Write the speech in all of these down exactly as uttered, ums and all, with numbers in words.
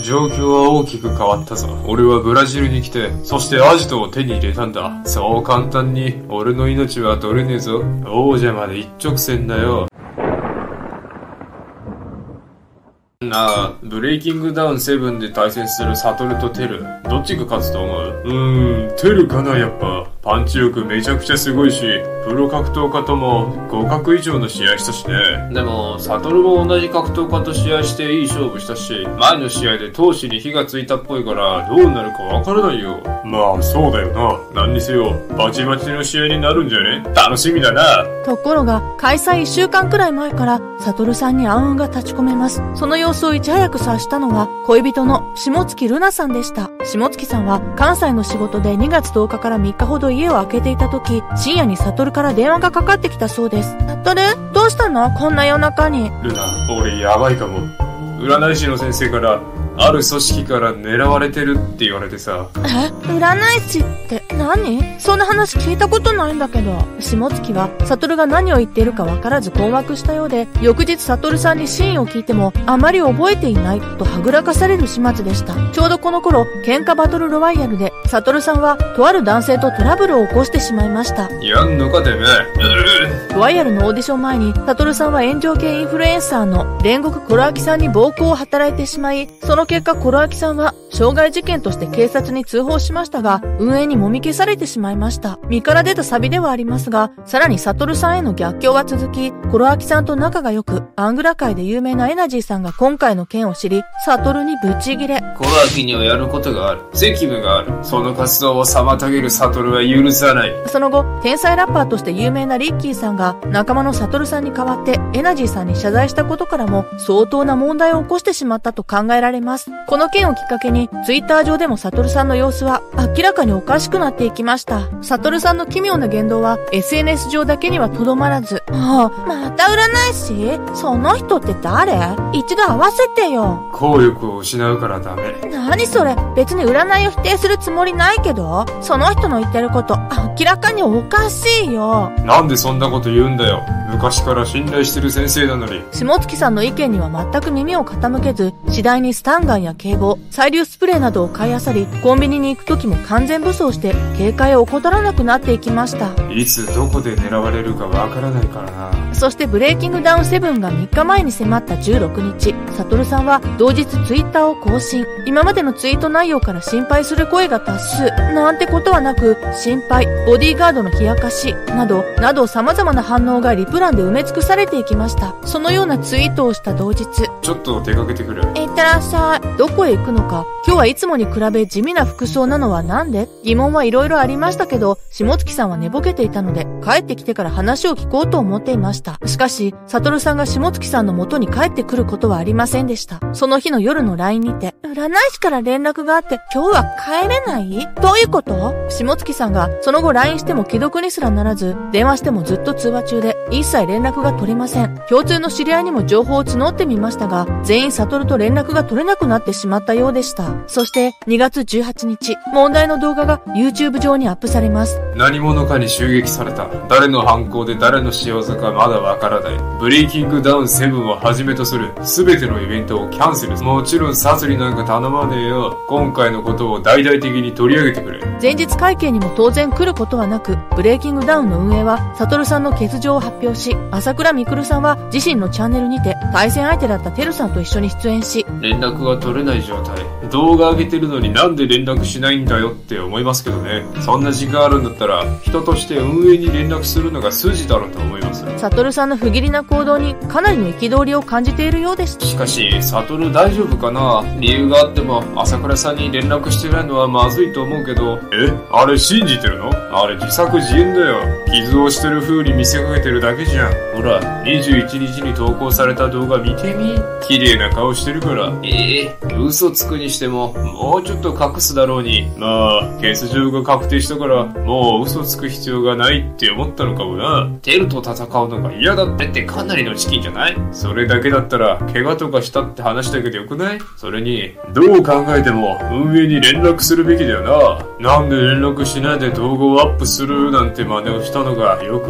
状況は大きく変わったぞ。俺はブラジルに来て、そしてアジトを手に入れたんだ。そう簡単に俺の命は取れねえぞ。王者まで一直線だよ。なあ、ブレイキングダウンセブンで対戦するサトルとテル、どっちが勝つと思う？うーん、テルかな、やっぱ。パンチ力めちゃくちゃすごいし、プロ格闘家とも互角以上の試合したしね。でも、サトルも同じ格闘家と試合していい勝負したし、前の試合で闘志に火がついたっぽいからどうなるかわからないよ。まあ、そうだよな。何にせよ、バチバチの試合になるんじゃね？楽しみだな。 ところが、開催いっしゅうかんくらい前から、サトルさんに暗雲が立ち込めます。その様子をいち早く察したのは、恋人の下月ルナさんでした。下月さんは、関西の仕事でにがつとおかからみっかほど家を空けていた時、深夜にサトルから電話がかかってきたそうです。サトル？どうしたの？こんな夜中に。 ルナ、俺やばいかも。占い師の先生から、ある組織から狙われてるって言われてさ。 え？占い師って何？そんな話聞いたことないんだけど。下月は、サトルが何を言っているかわからず困惑したようで、翌日サトルさんに真意を聞いても、あまり覚えていないとはぐらかされる始末でした。ちょうどこの頃、喧嘩バトルロワイヤルで、サトルさんは、とある男性とトラブルを起こしてしまいました。 やんのかてめえ。ロワイヤルのオーディション前に、サトルさんは炎上系インフルエンサーの煉獄コロアキさんに暴行を働いてしまい、その結果コロアキさんは、傷害事件として警察に通報しましたが、運営にもみ消されてしまいました。身から出たサビではありますが、さらにサトルさんへの逆境は続き、コロアキさんと仲が良く、アングラ界で有名なエナジーさんが今回の件を知り、サトルにブチギレ。 コロアキにはやることがある。責務がある。その活動を妨げるサトルは許さない。 その後、天才ラッパーとして有名なリッキーさんが、仲間のサトルさんに代わって、エナジーさんに謝罪したことからも、相当な問題を起こしてしまったと考えられます。この件をきっかけに、ツイッター上でもサトルさんの様子は明らかにおかしくなっていきました。サトルさんの奇妙な言動は エスエヌエス 上だけにはとどまらず、ああ、また占い師？その人って誰？一度会わせてよ。 効力を失うからダメ。 何それ？別に占いを否定するつもりないけど、その人の言ってること明らかにおかしいよ。 なんでそんなこと言うんだよ。昔から信頼してる先生なのに。 下月さんの意見には全く耳を傾けず、次第にスタンガンや警棒、催涙スプレーなどを買い漁り、コンビニに行く時も完全武装して警戒を怠らなくなっていきました。 いつどこで狙われるかわからないからな。 そしてブレイキングダウンセブンがみっかまえに迫ったじゅうろくにち、サトルさんは同日ツイッターを更新。今までのツイート内容から心配する声が多数。なんてことはなく、心配、ボディーガードの冷やかし、など、など様々な反応がリプ欄で埋め尽くされていきました。そのようなツイートをした同日、 ちょっと出かけてくる。 いってらっしゃい。どこへ行くのか。今日はいつもに比べ地味な服装なのはなんで？疑問はいろいろありましたけど、下月さんは寝ぼけていたので、帰ってきてから話を聞こうと思っていました。しかし、サトルさんが下月さんの元に帰ってくることはありませんでした。その日の夜の ライン にて、占い師から連絡があって今日は帰れない？どういうこと？下月さんがその後 ライン しても既読にすらならず、電話してもずっと通話中で、一切連絡が取れません。共通の知り合いにも情報を募ってみましたが、全員サトルと連絡が取れなくなってしまったようでした。そしてにがつじゅうはちにち、問題の動画が YouTube 上にアップされます。 何者かに襲撃された。誰の犯行で誰の仕業かまだわからない。ブレイキングダウンセブンをはじめとする全てのイベントをキャンセル。もちろん殺利なんか頼まねえよ。今回のことを大々的に取り上げてくれ。 前日会見にも当然来ることはなく、ブレイキングダウンの運営はサトルさんの欠場を発表し、朝倉未来さんは自身のチャンネルにて対戦相手だったテルさんと一緒に出演し、 連絡が取れない状態。動画上げてるのになんで連絡しないんだよって思いますけどね。そんな時間あるんだったら人として運営に連絡するのが筋だろうと思います。 サトルさんの不義理な行動にかなりの憤りを感じているようでした。 しかしサトル大丈夫かな。理由があっても朝倉さんに連絡してないのはまずいと思うけど。え、あれ信じてるの？あれ自作自演だよ。傷をしてる風に見せかけてるだけじゃん。ほらにじゅういちにちに投稿された動画見てみ。綺麗な顔してるから。ええー、嘘つくにしてももうちょっと隠すだろうに。まあ欠場が確定したからもう嘘つく必要がないって思ったのかもな。テルと戦うのが嫌だってってかなりのチキンじゃない？それだけだったら怪我とかしたって話だけでよくない？それにどう考えても運営に連絡するべきだよな。なんで連絡しないで動画をアップするなんて真似をしたのかよくわから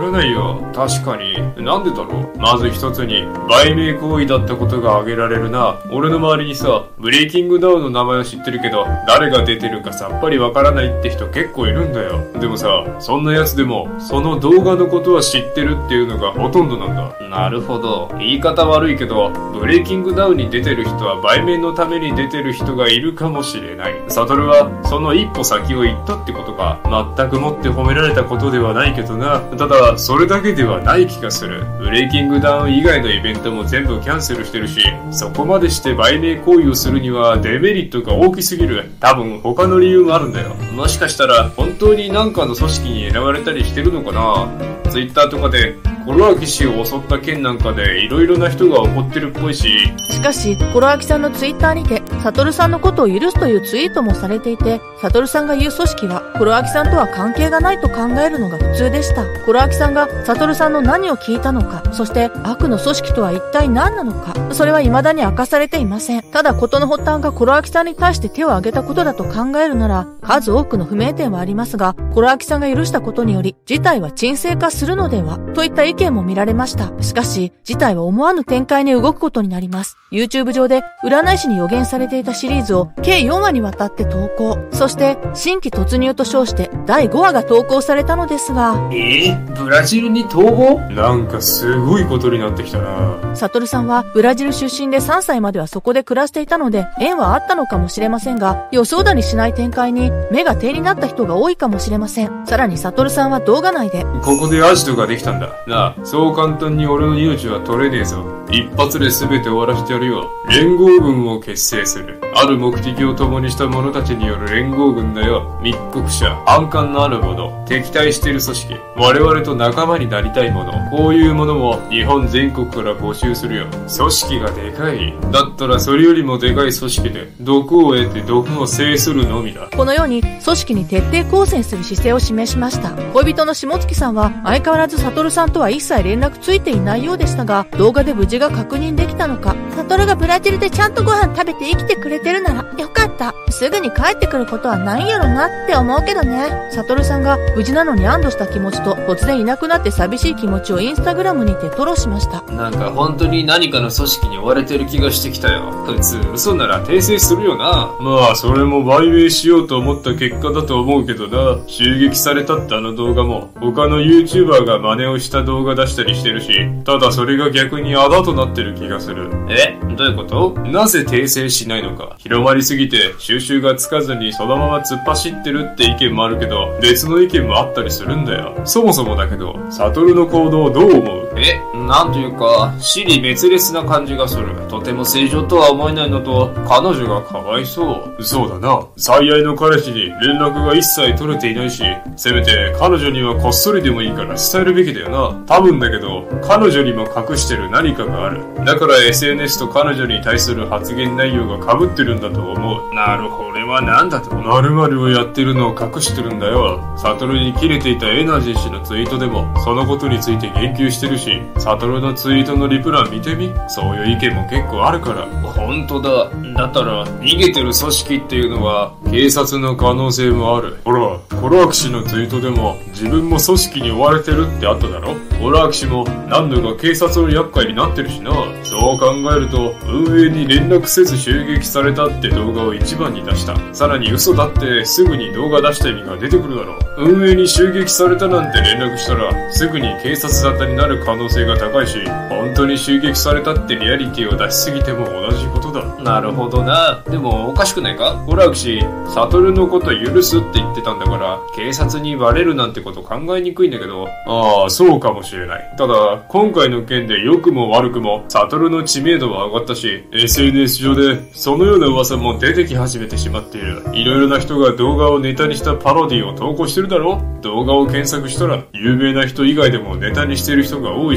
からないよ。確かに。なんでだろう。まず一つに、売名行為だったことが挙げられるな。俺の周りにさ、ブレイキングダウンの名前は知ってるけど、誰が出てるかさっぱりわからないって人結構いるんだよ。でもさ、そんなやつでも、その動画のことは知ってるっていうのがほとんどなんだ。なるほど。言い方悪いけど、ブレイキングダウンに出てる人は売名のために出てる人がいるかもしれない。サトルは、その一歩先を行ったってことか。全くもって褒められたことではないけどな。ただ、それだけではない気がする。ブレイキングダウン以外のイベントも全部キャンセルしてるし、そこまでして売名行為をするにはデメリットが大きすぎる。多分他の理由もあるんだよ。もしかしたら本当に何かの組織に選ばれたりしてるのかな。ツイッターとかでコロアキ氏を襲った件なんかで色々な人が怒ってるっぽいし。 しかし、コロアキさんのツイッターにて、サトルさんのことを許すというツイートもされていて、サトルさんが言う組織は、コロアキさんとは関係がないと考えるのが普通でした。コロアキさんがサトルさんの何を聞いたのか、そして悪の組織とは一体何なのか、それは未だに明かされていません。ただ、事の発端がコロアキさんに対して手を挙げたことだと考えるなら、数多くの不明点はありますが、コロアキさんが許したことにより、事態は沈静化するのでは、といった意見も見られました。しかし、事態は思わぬ展開に動くことになります。YouTube 上で占い師に予言されていたシリーズを計よんわにわたって投稿。そして、新規突入と称してだいごわが投稿されたのですが、 えー、ブラジルに逃亡？なんかすごいことになってきたな。 サトルさんはブラジル出身でさんさいまではそこで暮らしていたので縁はあったのかもしれませんが、予想だにしない展開に目が点になった人が多いかもしれません。さらにサトルさんは動画内で、 ここでアジトができたんだ。なあ、そう簡単に俺の命は取れねえぞ。一発で全て終わらせてやるよ。連合軍を結成する。ある目的を共にした者たちによる連合軍だよ。密告者、反感のある者、敵対している組織、我々と仲間になりたい者、こういうものも日本全国から募集するよ。組織がでかい。だったらそれよりもでかい組織で毒を得て毒を制するのみだ。 このように組織に徹底抗戦する姿勢を示しました。恋人の下月さんは相変わらずサトルさんとは一切連絡ついていないようでしたが、動画で無事が確認できたのか、サトルがブラジルでちゃんとご飯食べて生きてくれてるならよかった。すぐに帰ってくることはないんやろなって思うけどね。サトルさんが無事なのに安堵した気持ちと突然いなくなって寂しい気持ちをインスタグラムにて吐露しました。 なんか本当に何かの組織に追われてる気がしてきたよ。普通嘘なら訂正するよな。まあそれも売名しようと思った結果だと思うけどな。襲撃されたってあの動画も他の YouTuber が真似をした動画出したりしてるし、ただそれが逆にあだとなってる気がする。え？どういうこと？なぜ訂正しないのか。広まりすぎて収集がつかずにそのまま突っ走ってるって意見もあるけど、別の意見もあったりするんだよ。そもそもだけど、サトルの行動をどう思う？え？なんというか、支離滅裂な感じがする。とても正常とは思えないのと、彼女がかわいそう。そうだな。最愛の彼氏に連絡が一切取れていないし、せめて彼女にはこっそりでもいいから伝えるべきだよな。多分だけど、彼女にも隠してる何かがある。だから エスエヌエス と彼女に対する発言内容が被ってるんだと思う。なるほど。これは何だと？〇〇をやってるのを隠してるんだよ。サトルに切れていたエナジー氏のツイートでも、そのことについて言及してるし、サトルのツイートのリプラン見てみ。そういう意見も結構あるから。本当だ。だったら、逃げてる組織っていうのは、警察の可能性もある。ほら、コロアキ氏のツイートでも、自分も組織に追われてるってあっただろ。コロアキ氏も何度か警察の厄介になってるしな。そう考えると、運営に連絡せず襲撃されたって動画を一番に出した。さらに嘘だってすぐに動画出した意味が出てくるだろう。運営に襲撃されたなんて連絡したら、すぐに警察沙汰になる可能性が高いし、本当に襲撃されたってリアリティを出しすぎても同じことだ。なるほどな。でもおかしくないか？コロアキ氏、サトルのこと許すって言ってたんだから、警察にバレるなんてこと考えにくいんだけど。ああ、そうかもしれない。ただ、今回の件で良くも悪くも、サトルの知名度は上がったし、エスエヌエス 上でそのような噂も出てき始めてしまっている。いろいろな人が動画をネタにしたパロディを投稿してるだろ？動画を検索したら、有名な人以外でもネタにしてる人が多いし、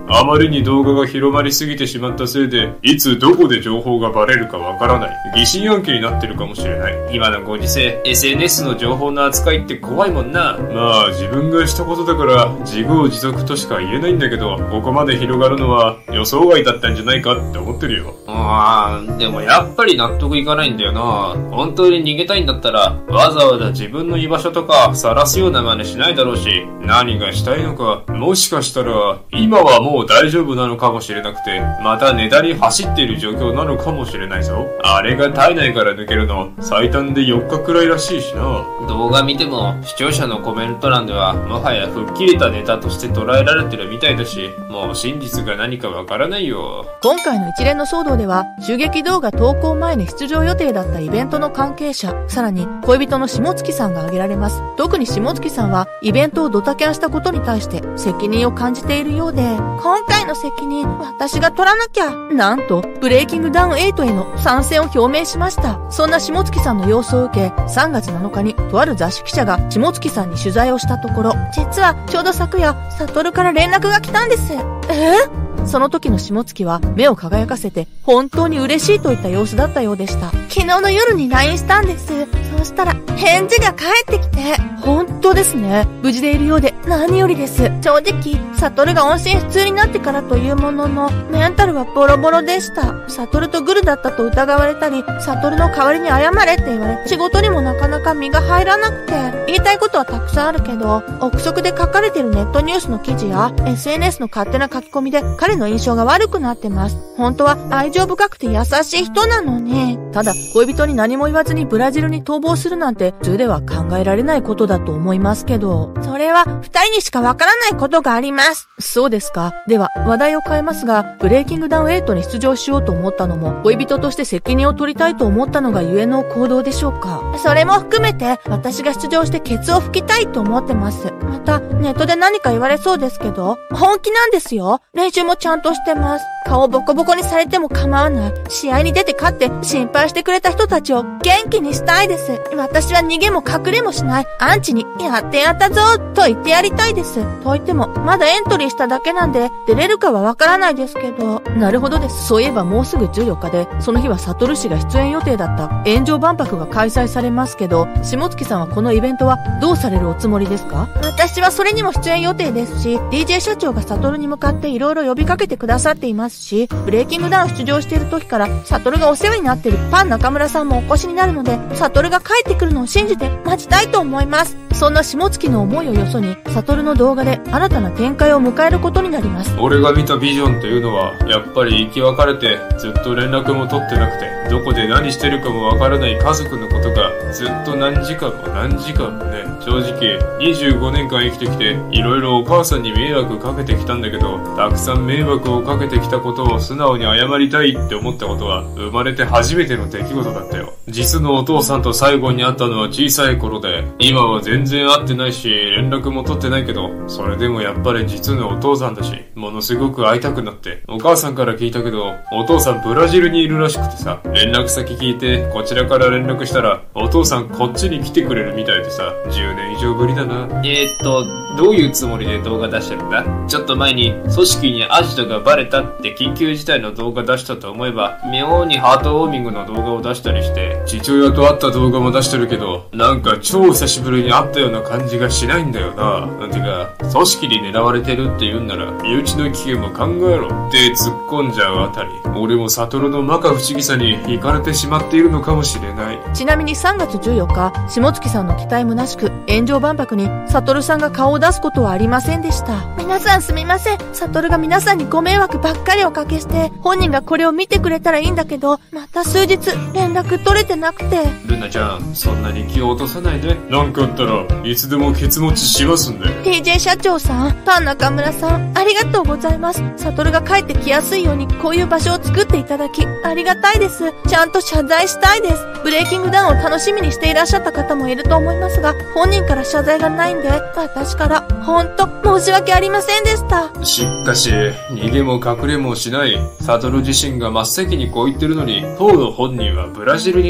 あまりに動画が広まりすぎてしまったせいで、いつどこで情報がバレるかわからない疑心暗鬼になってるかもしれない。今のご時世、エスエヌエス の情報の扱いって怖いもんな。まあ自分がしたことだから自業自得としか言えないんだけど、ここまで広がるのは予想外だったんじゃないかって思ってるよ。ああ、でもやっぱり納得いかないんだよな。本当に逃げたいんだったら、わざわざ自分の居場所とか晒すような真似しないだろうし、何がしたいのか、もしかしたら今はもう大丈夫なのかもしれなくて、またねだり走っている状況なのかもしれないぞ。あれが体内から抜けるの最短でよっかくらいらしいしな。動画見ても視聴者のコメント欄ではもはや吹っ切れたネタとして捉えられてるみたいだし、もう真実が何かわからないよ。 今回の一連の騒動では、襲撃動画投稿前に出場予定だったイベントの関係者、さらに恋人の下月さんが挙げられます。特に下月さんはイベントをドタキャンしたことに対して責任を感じているようで、今回の責任私が取らなきゃ、なんとブレイキングダウンエイトへの参戦を表明しました。そんな下月さんの様子を受け、さんがつなのかにとある雑誌記者が下月さんに取材をしたところ、実はちょうど昨夜サトルから連絡が来たんです。えその時の下月は目を輝かせて本当に嬉しいといった様子だったようでした。昨日の夜に ライン したんです。そうしたら返事が返ってきて、本当ですね。無事でいるようで何よりです。正直、サトルが音信不通になってからというものの、メンタルはボロボロでした。サトルとグルだったと疑われたり、サトルの代わりに謝れって言われて、仕事にもなかなか身が入らなくて、言いたいことはたくさんあるけど、憶測で書かれているネットニュースの記事や エスエヌエス の勝手な書き込みで彼の印象が悪くなってます。本当は愛情深くて優しい人なのに。ただ、恋人に何も言わずにブラジルに逃亡するなんて普通では考えられないことだと思いますけど。それは二人にしかわからないことがあります。そうですか。では、話題を変えますが、ブレイキングダウンエイトに出場しようと思ったのも、恋人として責任を取りたいと思ったのがゆえの行動でしょうか。それも含めて、私が出場してケツを吹きたいと思ってます。また、ネットで何か言われそうですけど、本気なんですよ。練習もちゃんとしてます。顔ボコボコにされても構わない。試合に出て勝って心配してくれた人たちを元気にしたいです。私は逃げも隠れもしない。アンチにやってやったぞと言ってやりたいです。と言ってもまだエントリーしただけなんで出れるかはわからないですけど。なるほどです。そういえばもうすぐじゅうよっかで、その日はサトル氏が出演予定だった炎上万博が開催されますけど、下月さんはこのイベントはどうされるおつもりですか？私はそれにも出演予定ですし、ディージェー 社長がサトルに向かっていろいろ呼びかけてくださっていますし、ブレイキングダウン出場している時からサトルがお世話になっているパン中村さんもお越しになるので、サトルが帰ってくるのを信じて待ちたいと思います。そんな下月の思いをよそに、サトルの動画で新たな展開を迎えることになります。 俺が見たビジョンというのは、やっぱり生き別れてずっと連絡も取ってなくて、どこで何してるかもわからない家族のことがずっと何時間も何時間もね。正直にじゅうごねんかん生きてきて、いろいろお母さんに迷惑かけてきたんだけど、たくさん迷惑をかけてきたことを素直に謝りたいって思ったことは生まれて初めての出来事だったよ。実のお父さんと最後に会ったのは小さい頃で、今は全然会ってないし連絡も取ってないけど、それでもやっぱり実のお父さんだし、ものすごく会いたくなって、お母さんから聞いたけど、お父さんブラジルにいるらしくてさ、連絡先聞いてこちらから連絡したら、お父さんこっちに来てくれるみたいでさ、じゅうねん以上ぶりだな。えーっとどういうつもりで動画出してるんだ？ちょっと前に組織にアジトがバレたって緊急事態の動画出したと思えば、妙にハートウォーミングの動画を出したりして、父親と会った動画も出してるけど、なんか超久しぶりに会ったような感じがしないんだよな。なんてか、組織に狙われてるって言うんなら、身内の危険も考えろって突っ込んじゃうあたり、俺もサトルの摩訶不思議さに惹かれてしまっているのかもしれない。 ちなみにさんがつじゅうよっか、下月さんの期待虚しく、炎上万博にサトルさんが顔を出すことはありませんでした。皆さんすみません。サトルが皆さんにご迷惑ばっかりおかけして、本人がこれを見てくれたらいいんだけど、また数日連絡取れてなくて。 ルナちゃん、そんなに気を落とさないで。なんかあったらいつでもケツ持ちしますんで。 ディージェー 社長さん、パン中村さん、ありがとうございます。サトルが帰ってきやすいようにこういう場所を作っていただきありがたいです。ちゃんと謝罪したいです。ブレイキングダウンを楽しみにしていらっしゃった方もいると思いますが、本人から謝罪がないんで、私からほんと申し訳ありませんでした。 しかし逃げも隠れもしないサトル自身が真っ先にこう言ってるのに、当の本人はブラジルに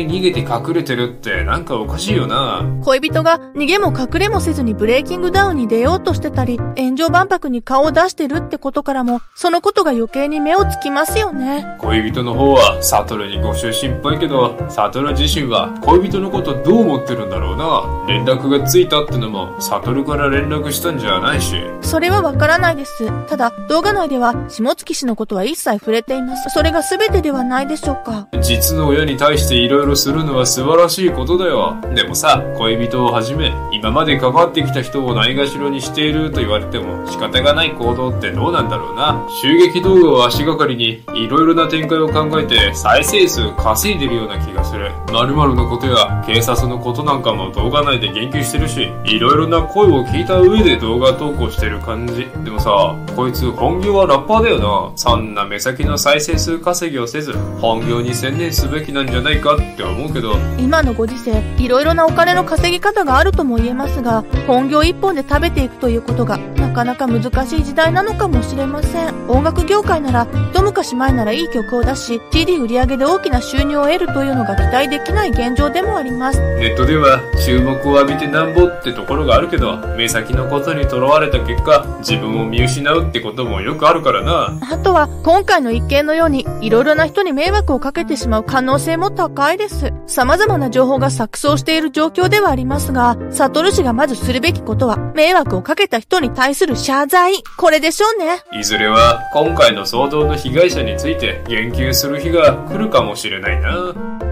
逃げて隠れてるってなんかおかしいよな。 恋人が逃げも隠れもせずにブレイキングダウンに出ようとしてたり、炎上万博に顔を出してるってことからも、そのことが余計に目をつきますよね。 恋人の方はサトルにご就心配けど、サトル自身は恋人のことどう思ってるんだろうな。連絡がついたってのもサトルから連絡したんじゃないし。 それはわからないです。ただ動画内では下月氏のことは一切触れています。それが全てではないでしょうか。 実の親に対して色々するのは素晴らしいことだよ。でもさ、恋人をはじめ今まで関わってきた人をないがしろにしていると言われても仕方がない行動ってどうなんだろうな。襲撃動画を足がかりに色々な展開を考えて再生数稼いでるような気がする。〇〇のことや警察のことなんかも動画内で言及してるし、色々な声を聞いた上で動画投稿してる感じ。でもさ、こいつ本業はラッパーだよな。そんな目先の再生数稼ぎをせず本業に専念すべきなんじゃないかって思うけど。 今のご時世、いろいろなお金の稼ぎ方があるとも言えますが、本業一本で食べていくということがなかなか難しい時代なのかもしれません。音楽業界なら一昔前ならいい曲を出し シーディー 売り上げで大きな収入を得るというのが期待できない現状でもあります。 ネットでは注目を浴びてなんぼってところがあるけど、目先のことにとらわれた結果自分を見失うってこともよくあるからな。 あとは今回の一件のようにいろいろな人に迷惑をかけてしまう可能性も高いです。様々な情報が錯綜している状況ではありますが、サトル氏がまずするべきことは迷惑をかけた人に対する謝罪、これでしょうね。 いずれは今回の騒動の被害者について言及する日が来るかもしれないな。